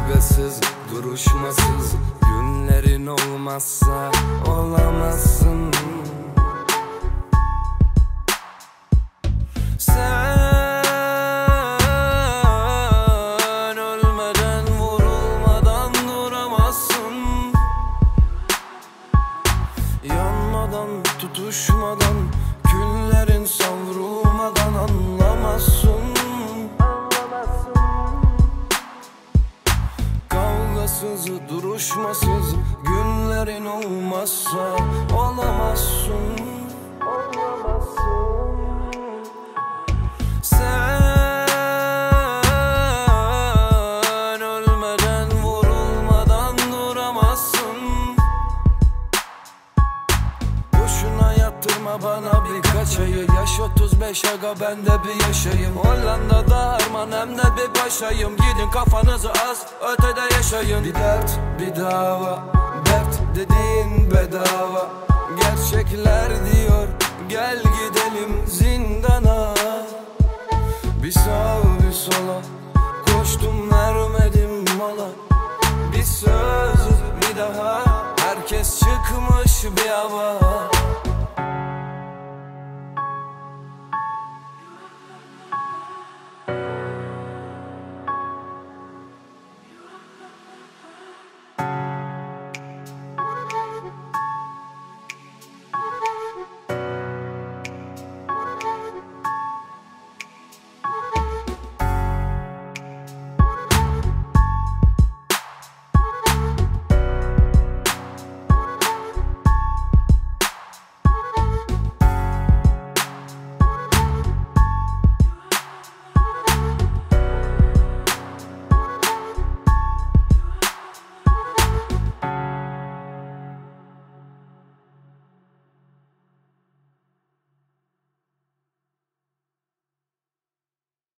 Kavgasız, duruşmasız günlerin olmazsa olamazsın. Sen ölmeden, vurulmadan duramazsın. Yanmadan, tutuşmadan, küllerin savrulmadan anlamazsın. Kavgasız, duruşmasız günlerin olmazsa olamazsın. Sen ölmeden, vurulmadan duramazsın. Boşuna yattırma bana birkaç ayı. Yaş 35 aga, ben de bir yaşayayım. Hollanda'da harman hem de bir paşayım. Gidin kafanızı az ötede yaşayın. Bir dert, bir dava, dert dediğin bedava. Gerçekler diyor gel gidelim zindana. Bir sağa bir sola koştum, vermedim mola. Bir söz bir daha, herkes çıkmış bir hava.